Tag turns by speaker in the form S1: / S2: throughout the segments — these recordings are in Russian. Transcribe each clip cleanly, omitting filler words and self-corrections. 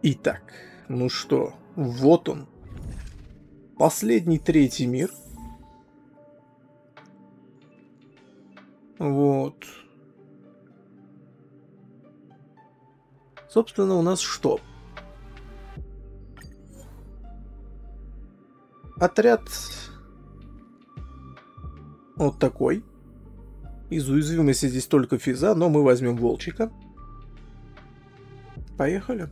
S1: Итак, ну что, вот он. Последний третий мир. Вот. Собственно, у нас что? Отряд вот такой. Из уязвимости здесь только физа, но мы возьмем волчика. Поехали.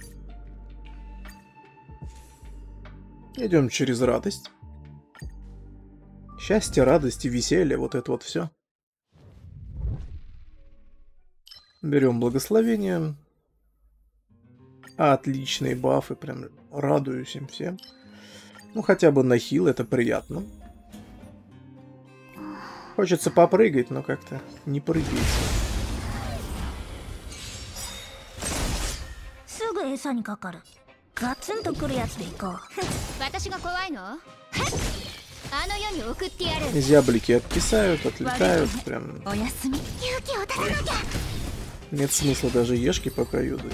S1: Идем через радость. Счастье, радость и веселье, вот это вот все. Берем благословение. Отличные бафы, прям радуюсь им всем. Ну, хотя бы на хил, это приятно. Хочется попрыгать, но как-то не прыгается. Зяблики откисают, отлетают, прям... Нет смысла даже ешки пока юзать.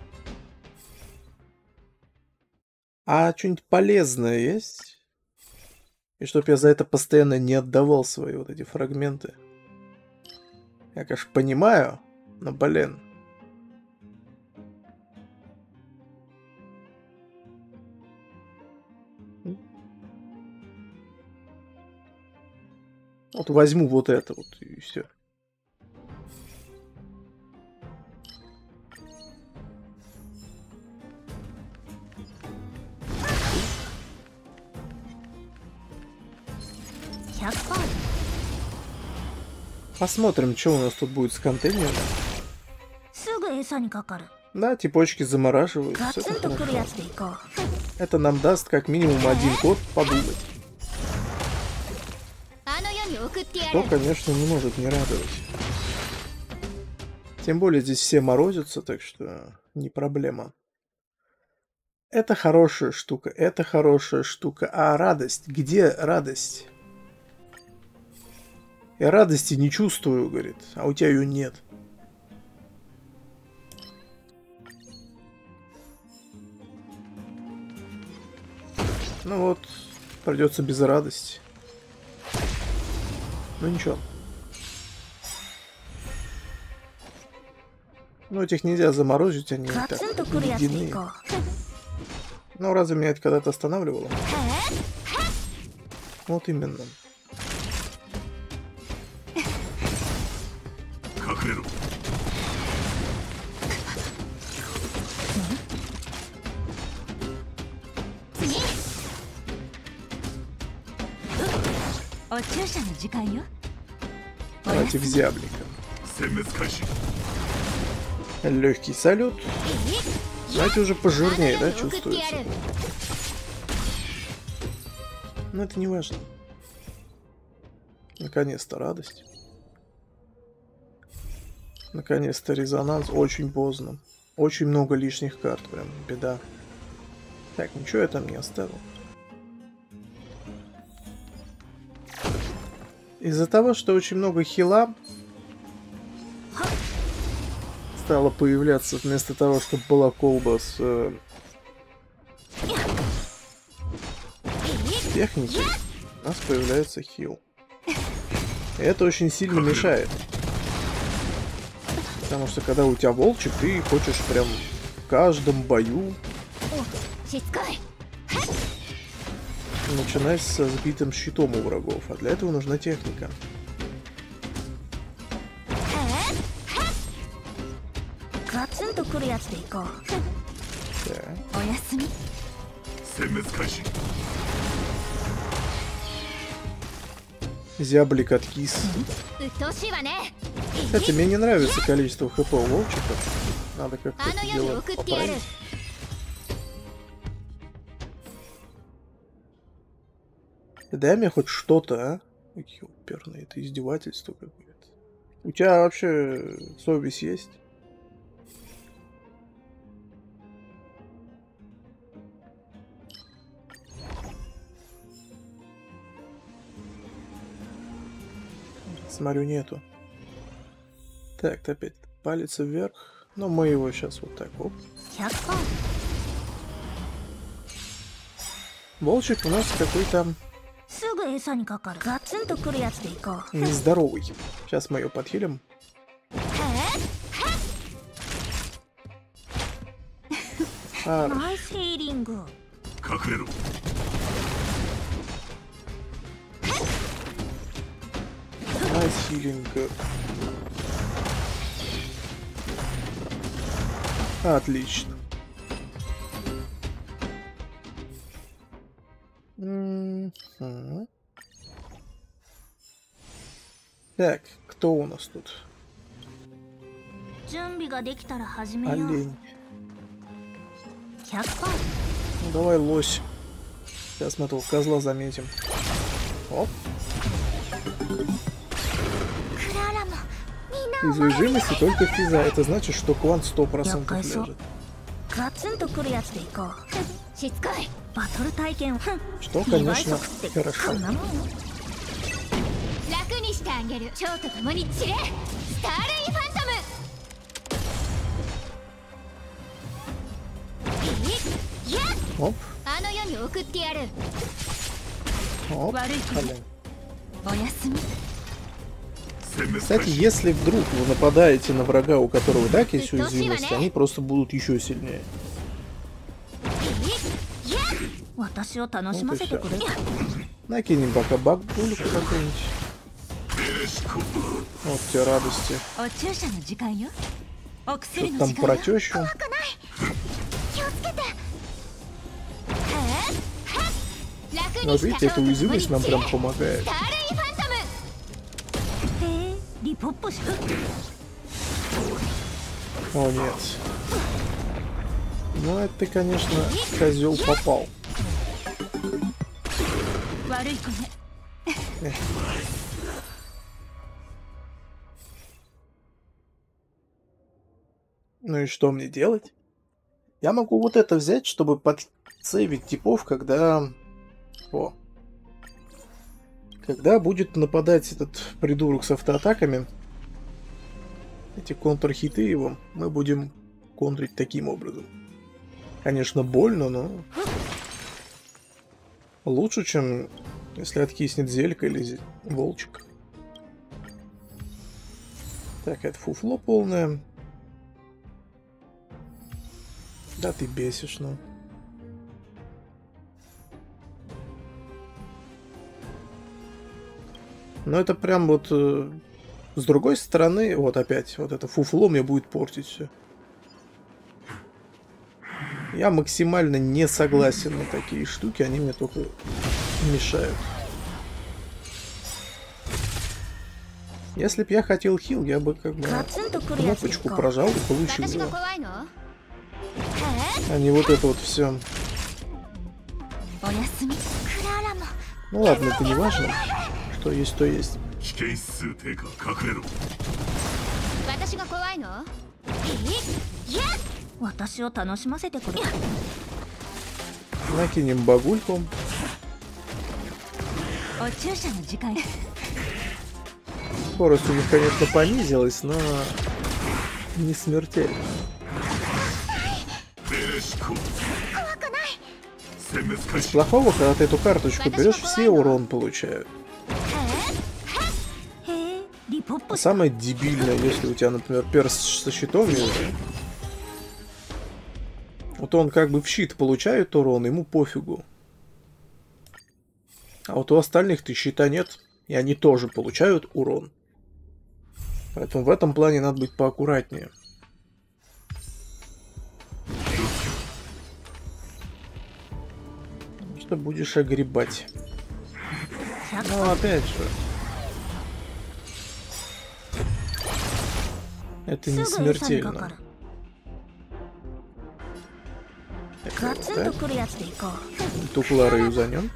S1: А что-нибудь полезное есть? И чтоб я за это постоянно не отдавал свои вот эти фрагменты. Я, конечно, понимаю, но, блин. Вот возьму вот это вот и все. Посмотрим, что у нас тут будет с контейнером. Да, типочки замораживаются. Это нам даст как минимум один ход подумать. Что, конечно, не может не радовать. Тем более здесь все морозятся, так что не проблема. Это хорошая штука, это хорошая штука. А радость? Где радость? Я радости не чувствую, говорит, а у тебя ее нет. Ну вот, придется без радости. Ну ничего. Ну этих нельзя заморозить, они так ледяные. Ну разве меня это когда-то останавливало? Вот именно. Давайте в зяблика. Легкий салют. Знаете, уже пожирнее, да, чувствуется? Но это не важно. Наконец-то радость. Наконец-то резонанс. Очень поздно. Очень много лишних карт, прям беда. Так, ничего я там не оставил. Из-за того, что очень много хила стало появляться вместо того, чтобы была колба с техникой, у нас появляется хил. И это очень сильно мешает. Потому что когда у тебя волчик, ты хочешь прям в каждом бою начинать со сбитым щитом у врагов, а для этого нужна техника. Зяблик откис. Кстати, мне не нравится количество хп у волчиков. Надо как-то это дело поправить. Дай мне хоть что-то, а? Какие уперные, это издевательство какое-то. У тебя вообще совесть есть? Смотрю, нету. Так, опять палец вверх. Но мы его сейчас вот так, оп. Волчик у нас какой-то
S2: すぐ餌にかかる。ガツンとくるやつでいこう。
S1: нездоровый. Сейчас мы ее подхилим. А,
S2: ナイスヒーリング。
S3: 隠れろ。
S1: найс хилинг. Отлично. Мгм. Так, кто у нас тут?
S2: 準備ができたら始めよう。
S1: Олень.
S2: 100%。
S1: Ну давай, лось. Сейчас мы этого козла заметим. Оп.
S2: クララもみんな
S1: Из уязвимости только физа. Это значит, что квант 100%
S2: Якой со-
S1: ляжет.
S2: ガツンとくるやつでいこう。しつこい。バトル体験を。
S1: Что,
S2: 2倍
S1: конечно,
S2: 速って
S1: хорошо.
S2: こんなもん。
S4: 楽にしてあげる。蝶と共に散れ。スターレイファントム。いや、
S1: Оп,
S4: あの世に送ってやる。
S1: оп.
S4: Варык.
S1: Олень.
S4: おやすみ。
S1: Кстати, если вдруг вы нападаете на врага, у которого и так есть уязвимость, они просто будут еще сильнее.
S2: 私を楽しませてくれ。
S1: Накинем пока бак-пульку какую-нибудь. Вот тебе радости.
S4: お注射の時間よ。お薬
S1: Что
S4: の
S1: там
S4: 時間
S1: про
S4: よ。
S1: тещу?
S4: 気をつけて。楽
S1: Вот
S4: にした
S1: видите,
S4: 蝶
S1: эта
S4: と共に
S1: уязвимость
S4: 散
S1: нам
S4: れ。
S1: прям
S4: ス
S1: помогает.
S4: ターレイファントム。
S2: へえ、リポップし。
S1: О, нет. Ну, это ты, конечно, козел попал.
S4: 悪い子ね。
S1: Ну и что мне делать? Я могу вот это взять, чтобы подсейвить типов, когда... О. Когда будет нападать этот придурок с автоатаками, эти контрхиты его, мы будем контрить таким образом. Конечно, больно, но... Лучше, чем если откиснет зелька или волчик. Так, это фуфло полное. Да ты бесишь, ну. Но это прям вот... с другой стороны, вот опять, вот это фуфло мне будет портить все. Я максимально не согласен на такие штуки, они мне только мешают. Если б я хотел хил, я бы как бы
S2: ガツンとくるやつでい
S1: кнопочку
S2: こう。
S1: прожал и получил
S4: 私が
S1: его.
S4: 怖いの？
S1: А не вот это вот все.
S4: おやすみ。
S2: クララも。
S1: Ну ладно, это не важно. Что есть, то есть.
S3: 危険指数低下。隠れろ。
S4: 私が怖いの？いや、
S2: 私を楽しませてくれ。
S1: Накинем багульку.
S4: お注射の時間。
S1: Скорость у них, конечно, понизилась, но не смертельно.
S3: 殲滅開
S1: Из
S3: 始。
S1: плохого, когда ты эту карточку берешь, все урон получают.
S2: へえ、リポッ
S1: А
S2: プし。
S1: самое дебильное, если у тебя, например, перс со щитом есть, вот он как бы в щит получает урон, ему пофигу. А вот у остальных-то щита нет, и они тоже получают урон. Поэтому в этом плане надо быть поаккуратнее. Что будешь огребать? Ну, опять же. Это не
S2: すぐ餌にかか
S1: смертельно.
S2: る。ガツンとくるやつでいこう。
S1: Туклара юзанем.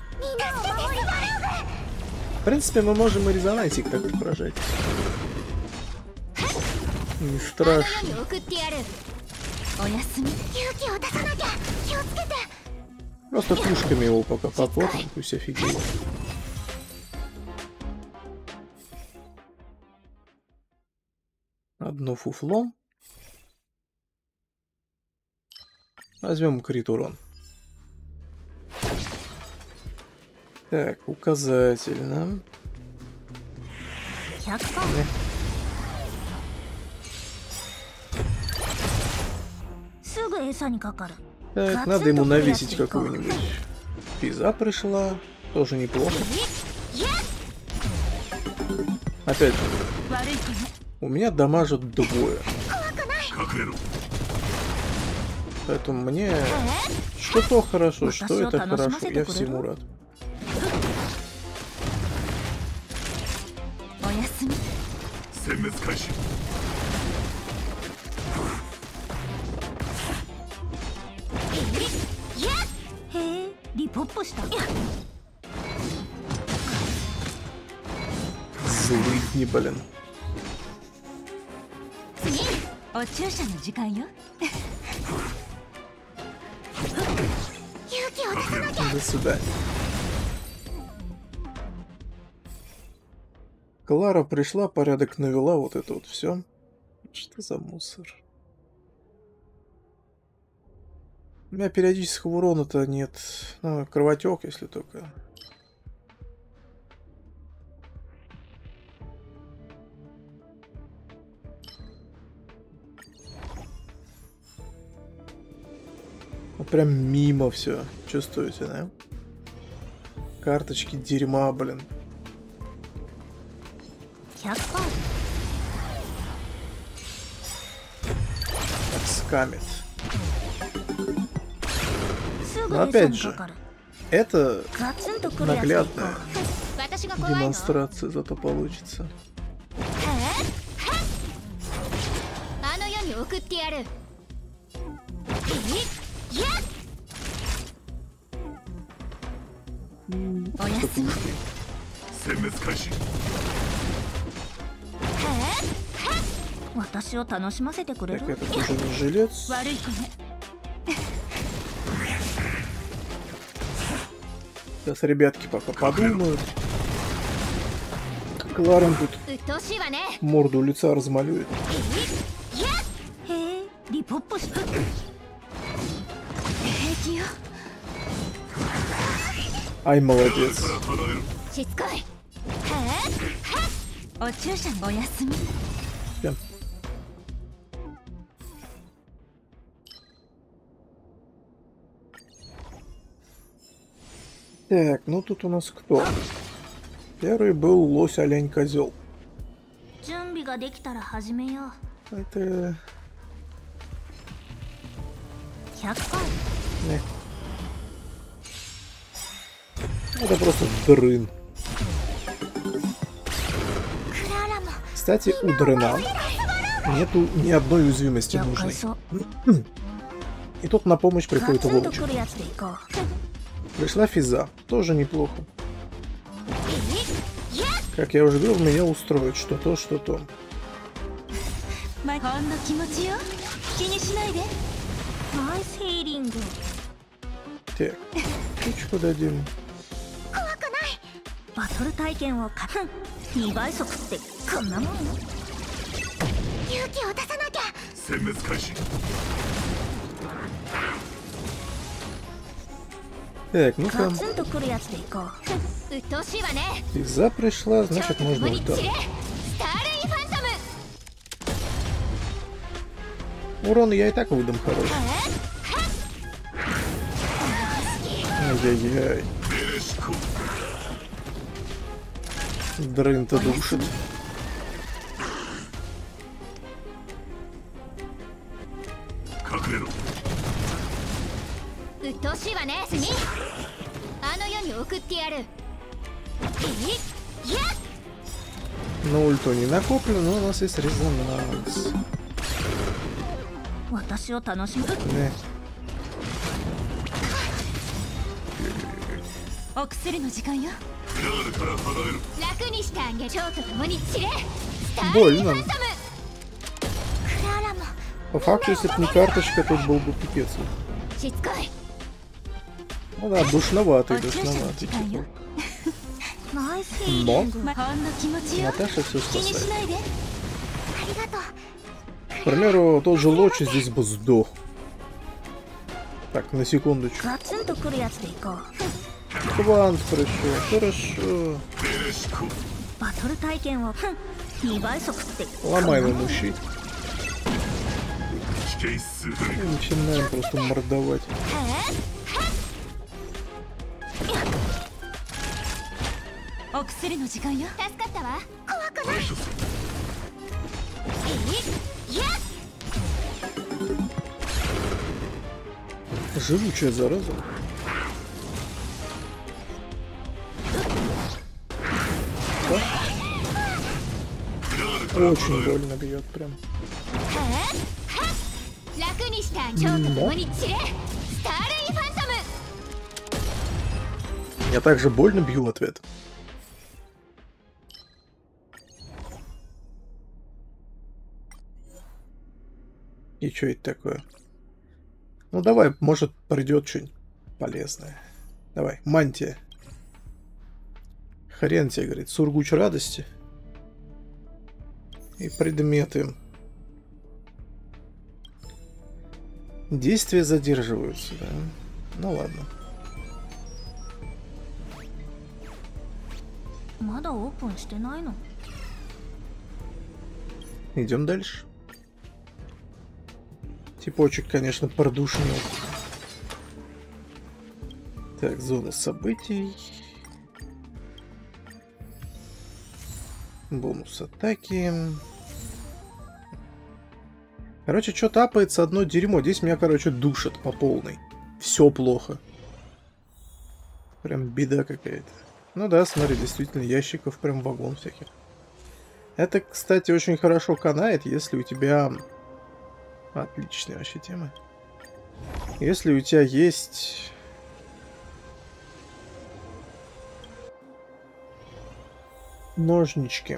S1: В принципе, мы можем и резонансик так прожать. Не
S4: あの世
S1: страшно.
S4: に送ってやる。おやすみ。勇気を出さなきゃ。気をつけて。
S1: Просто пушками его пока попортим, пусть офигеет. Одно фуфло. Возьмем крит урон. Так, указательно.
S2: 100%。 すぐ餌にかかる。
S1: Так, надо ему навесить какую-нибудь. Физа пришла. Тоже неплохо. Опять же,
S2: 悪い子ね。
S1: у меня дамажат двое.
S3: 隠れろ
S1: Поэтому мне что то хорошо, что это хорошо. Я всему рад.
S4: おやすみ。
S3: 殲滅開始
S2: へえ、リポップした。
S1: Злыдни, блин.
S4: お注射の時間よ。勇気を出さなきゃ。
S1: До свидания. Клара пришла, порядок навела, вот это вот все. Что за мусор? У меня периодического урона-то нет. Ну, кровотек, если только. Ну, прям мимо все. Чувствуете, да? Карточки дерьма, блин.
S2: 100%。
S1: Так, скамит.
S2: すぐ
S1: Но
S2: 餌
S1: опять
S2: に
S1: же,
S2: かかる。
S1: это
S2: ガツンとくるやつでいこ
S1: наглядная
S2: う。
S4: 私が怖いの。
S1: демонстрация зато получится.
S4: あの世に送ってやる。おやすみ。
S3: 殲滅開始
S2: 私を楽しませてくれ
S1: Так,
S2: る。
S1: это тоже не жилец.
S4: 悪い子ね。
S1: Сейчас ребятки пока подумают. Кларен тут
S4: 鬱陶しいわね。
S1: морду лица размалюет.
S2: へえ、リポップした。
S4: 平気よ。
S1: Ай, молодец.
S3: から離れろ
S4: しつこい。お注射のおやすみ。
S1: Прям. Так, ну тут у нас кто? Первый был лось, олень, козел.
S2: 準備ができたら始めよう。
S1: Это
S2: 100%。
S1: не. Это просто дрын.
S4: クララも
S1: Кстати, у дрына нету ни одной уязвимости
S2: 了解
S1: нужной.
S2: そう。
S1: И тут на помощь
S2: ガ
S1: приходит
S2: ツンと
S1: волчек.
S2: くるやつでいこう。
S1: Пришла физа. Тоже неплохо. Как я уже говорил, меня устроит что то, что то.
S4: ほんの気持ちよ。気にしないで。
S2: ナイスヒーリング。
S1: Так, ключку дадим.
S2: バトル体験をか2倍速ってこんなもん。
S4: 勇気を出さなきゃ。
S3: 殲滅開始
S1: Так, ну
S2: ガ
S1: там
S2: ツンとくるやつでいこう。
S4: 鬱陶しいわね。
S1: физа пришла, значит
S4: 共
S1: можно
S4: に
S1: ультать.
S4: 散れ。スターレイファントム。
S1: Урон я и так выдам хороший. Ай-яй-яй.
S3: メレシコ
S1: Дрын-то душит.
S3: 隠れろ
S4: 鬱陶しいわね。スミ。あの世に送ってやる。
S1: На ульту не накоплено, но у нас есть резонанс.
S2: 私を楽しむ。
S1: Не.
S4: お薬の時間よ。
S3: クラールから離れろ
S4: 楽にしてあげる。蝶と共に散れ。スターレイファントム。
S1: Больно.
S4: クララも
S1: По факту, если бы не карточка, тут был бы пипец.
S4: しつこい。
S1: Ну да, душноватый,
S4: А чё ж
S1: душноватый.
S4: это
S1: типа.
S2: ナイスヒーリン
S1: Мон?
S2: グ。
S4: ほんの気持ちよ。
S1: Наташа все
S4: 気にし
S1: спасает.
S4: ないで。ありがとう。
S1: К примеру, тот же Лочи здесь бы сдох. Так, на секундочку.
S2: ガツンとくるやつでいこう。
S1: Квант, хорошо, хорошо.
S3: ベレシコ
S2: バトル体験を2倍速って
S1: Ломаем ему щит
S3: 危険数
S1: и начинаем просто мордовать.
S4: お薬の時間よ。助かったわ。怖くない。
S3: 排除する
S1: Живучая зараза. Очень больно бьет прям.
S4: 楽にした蝶と共に散れ。スターレイファントム。
S1: Я также больно бью в ответ. И что это такое? Ну давай, может придет что-нибудь полезное. Давай, мантия. Хрен тебе, говорит, сургуч радости. И предметы. Действия задерживаются, да? Ну ладно.
S2: まだオープンしてないの
S1: Идем дальше. Типочек, конечно, продушнил. Так, зона событий. Бонус атаки. Короче, что тапается одно дерьмо. Здесь меня, короче, душат по полной. Все плохо. Прям беда какая-то. Ну да, смотри, действительно, ящиков прям вагон всяких. Это, кстати, очень хорошо канает, если у тебя... Отличная вообще тема. Если у тебя есть... ножнички.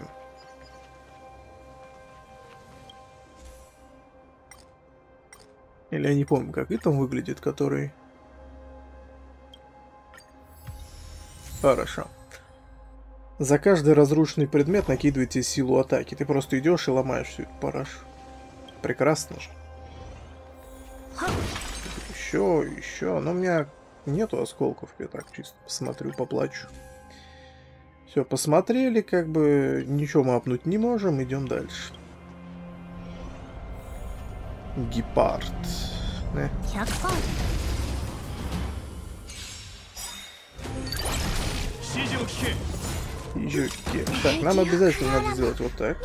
S1: Или я не помню, как и там выглядит, который... Хорошо. За каждый разрушенный предмет накидывайте силу атаки. Ты просто идешь и ломаешь всю эту парашу. Прекрасно же. Еще. Но у меня нету осколков. Я так чисто посмотрю, поплачу. Все, посмотрели, как бы ничего мы апнуть не можем. Идем дальше. Гепард.
S2: 100%.
S1: Так, нам обязательно надо сделать вот так.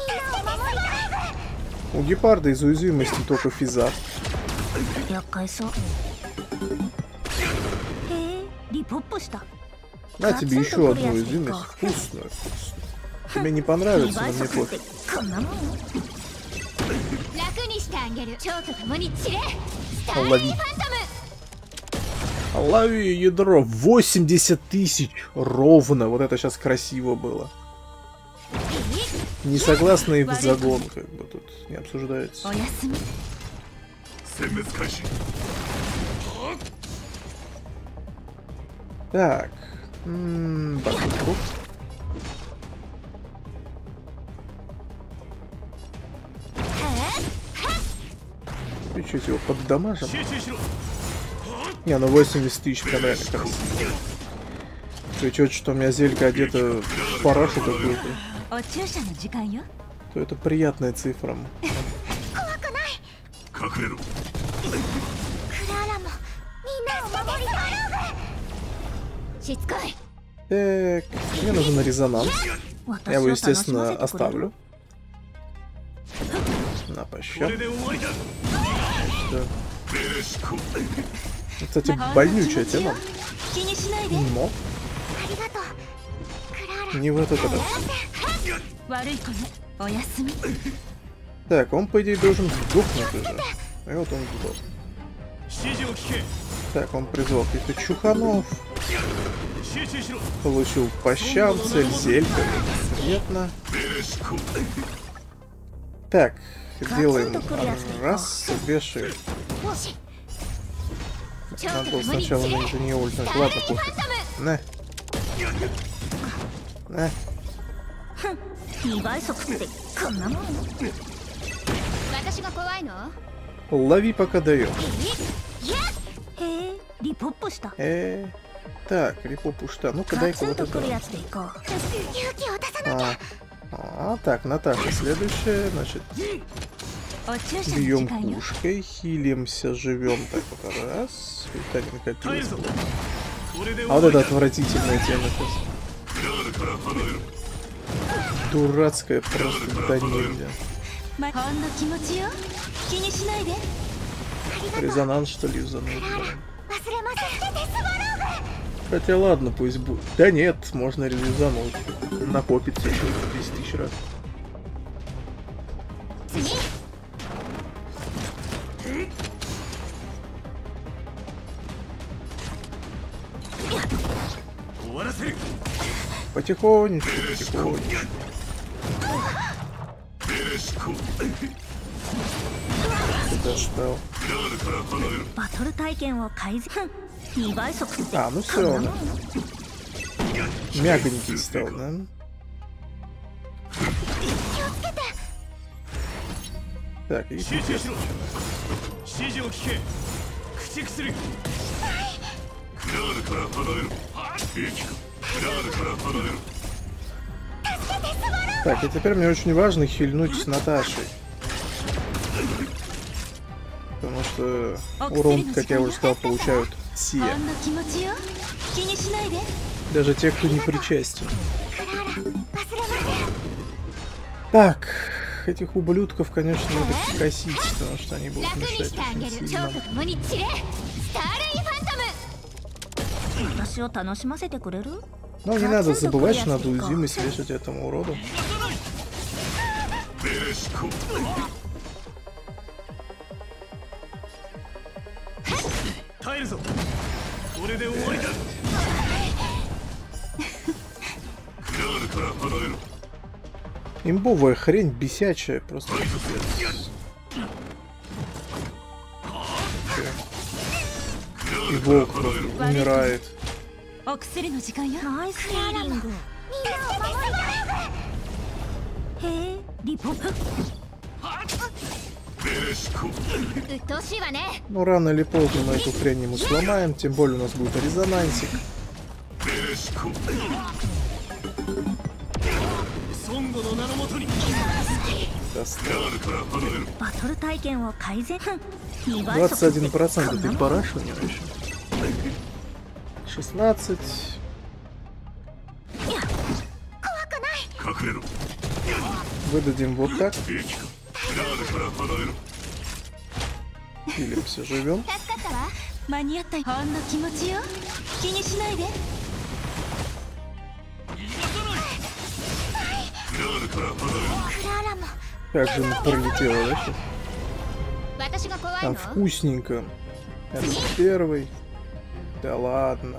S1: У гепарда из уязвимости только физа.
S2: 厄介そうへえリポップした
S1: На тебе еще одну уязвимость. Вкусную. Тебе не понравится, но мне пофиг.
S2: こんなもん
S4: 楽にしてあげる。蝶と共に散れ。スターレイファントム。
S1: Лови ядро. 80 тысяч. Ровно. Вот это сейчас красиво было. Несогласные в загон, как бы тут не обсуждается.
S4: おやすみ。
S3: 殲滅開始
S1: Так. Бабушку. Чуть-чуть его поддамажим. Не, ну 80 тысяч прям реально красиво. Причем, что у меня зелька одета в парашу какую-то,
S4: お注射の時間よ。
S1: то это приятная цифра.
S3: 隠れろ
S4: クララもみんなを守りたい。しつこい。
S1: Так, мне нужен резонанс. Я его, естественно, оставлю. На
S3: こ
S1: пощад.
S3: れで終わりだ
S1: Да.
S3: ベレシコ
S1: Кстати, больнючая тема.
S4: 気にしないで。
S1: Но
S4: ありがとう。クララ。
S1: не в этот раз.
S4: 悪い子ね。おやすみ。
S1: Так, он, по идее, должен сдохнуть уже. И вот он сдох.
S3: 指示を聞け
S1: Так, он призвал каких-то чуханов.
S3: 集中しろ
S1: Получил по щам, цель зелька. Приятно.
S3: ベレシコ
S1: Так, делаем раз, вешаем.
S4: 蝶
S1: Надо
S4: と
S1: было
S4: 共に
S1: сначала
S4: 散れ。
S1: на нее ультнуть.
S4: スターレイ
S1: Ладно,
S4: ファン
S1: пофиг.
S4: トム。
S1: На. На.
S2: 2倍速ってこんなもん
S4: 私が怖いの？
S1: Лови, пока даем.
S2: へえリポップした
S1: Так, Рипо Пушта. Ну-ка,
S2: ガ
S1: дай-ка
S2: ツン
S1: вот
S2: と
S1: это.
S2: くるやつでいこう。
S4: 勇気を出さな
S1: Так, Наташа следующая. Значит,
S2: お注射の
S1: бьем
S2: 時間よ。
S1: пушкой, хилимся, живем. Так вот раз. Виталин
S3: 耐え
S1: копил.
S3: るぞこれで
S1: А вот
S3: 終わり
S1: это
S3: だ
S1: отвратительная тема сейчас.
S3: クラールから離れろ
S1: Дурацкая просто до нельзя.
S2: ま、ほんの気持ちよ。気にしないで。
S1: Резонанс, что ли, юзанул?
S4: 忘れませんデスバロー
S1: Хотя ладно, пусть будет. Да нет, можно реализануть. Накопится еще 10 тысяч раз.
S4: グ次
S3: 終わらせる
S1: Потихонечку, потихонечку.
S3: ベレシコ
S1: Достал.
S3: クラールから離れろ
S2: バトル体験を改善。2倍速って。
S1: А, ну все, да. Мягонький стал, да? Так, и
S3: 集中しろ指示を聞け駆逐するクラールから離れろ兵器かクラールから離れろ
S1: Так, и теперь мне очень важно хильнуть с Наташей. Потому что урон, как я уже сказал, получают
S2: ほ
S1: все.
S2: んの気持ちよ。気にしないで。
S1: Даже те, кто не причастен.
S4: クラーラ忘れません
S1: Так, этих ублюдков, конечно, надо косить, потому что они будут
S4: 楽に
S1: мешать
S4: してあげ
S1: очень
S4: る
S1: сильно.
S4: 蝶と共に散れスターレイファントム
S2: 私を楽しませてくれる？
S1: Но не надо забывать, что надо уязвимость вешать этому уроду.
S3: ベレシコ耐えるぞこれで終わりだクラールから離れろ
S1: Имбовая хрень бесячая, просто пипец. И волк просто умирает.
S2: お薬の時間よ。ナイスヒーリング。
S4: みんなを守り
S2: へえ、リポ。
S3: ベレシコ
S4: うっとうしいわね
S1: Ну, рано или поздно мы эту хрень ему сломаем, тем более у нас будет резонансик.
S3: ベレシコ孫悟の名のもとに
S1: Достал.
S3: クラールから離れろ
S2: バトル体験を改善。2倍速って。
S1: 21% ты параш у него еще. 16.
S3: 隠れろ
S1: Выдадим вот так.
S3: 兵器かクラールから離れろ
S1: Хилимся, живем.
S4: 助かったわ
S2: 間に合ったよ。ほんの気持ちよ。気にしないで。
S3: クラールから離れろ
S4: クラーラも
S1: Как же она пролетела, да, сейчас?
S4: 私が怖い
S1: Там
S4: の
S1: вкусненько. Это первый. Да ладно.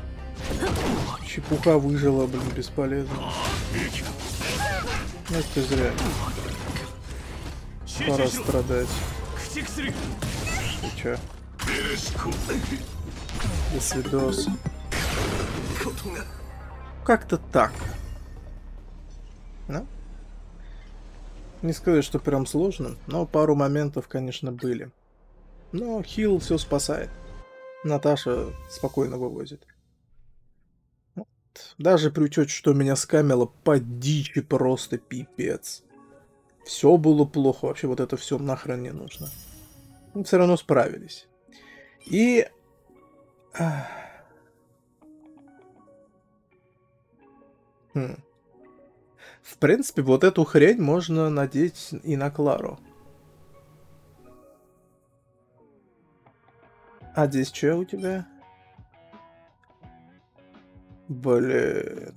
S1: Чепуха выжила, блин, бесполезно.
S3: 兵器か
S1: Ну, это зря.
S3: 集
S1: Пора
S3: 中しろ
S1: страдать.
S3: 駆逐する
S1: Ты чё?
S3: ベレシコ
S1: До свидос. Как-то так. Ну? Не сказать, что прям сложно, но пару моментов, конечно, были. Но хил все спасает. Наташа спокойно вывозит. Вот. Даже при учете, что меня скамило по дичи просто пипец. Все было плохо, вообще вот это все нахрен не нужно. Но все равно справились. И... В принципе, вот эту хрень можно надеть и на Клару. А здесь что у тебя? Блин.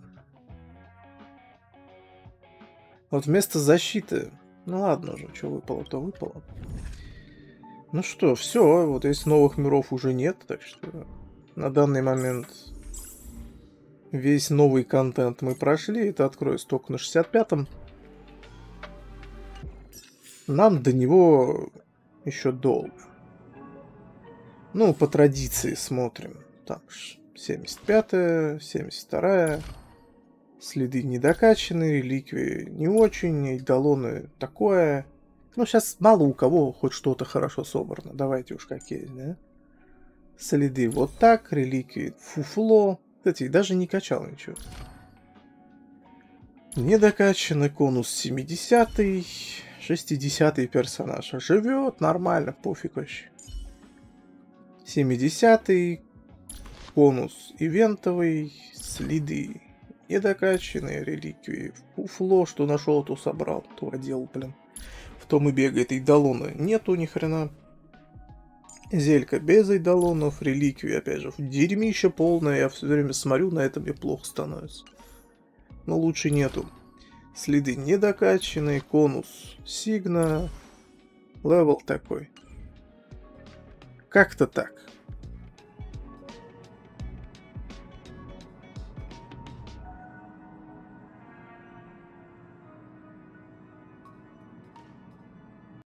S1: Вот вместо защиты... Ну ладно уже, что выпало, то выпало. Ну что, все, вот если новых миров уже нет, так что на данный момент весь новый контент мы прошли. Это откроется только на 65-м. Нам до него еще долго. Ну, по традиции смотрим. Там 75-я, 72-я. Следы недокачаны, реликвии не очень, эйдолоны такое. Ну, сейчас мало у кого хоть что-то хорошо собрано. Давайте уж как есть, да? Следы вот так, реликвии фуфло. Кстати, даже не качал ничего. Недокачанный конус 70-й. 60-й персонаж. Живет нормально, пофиг вообще. 70-й. Конус ивентовый. Следы. Недокачанные реликвии. Фуфло, что нашел, то собрал, то одел, блин. В том и бегает. Эйдолона нету ни хрена. Зелька без эйдолонов, реликвии, опять же, дерьмище полное, я все время смотрю, на этом мне плохо становится. Но лучше нету. Следы недокачанные, конус сигна, левел такой. Как-то так.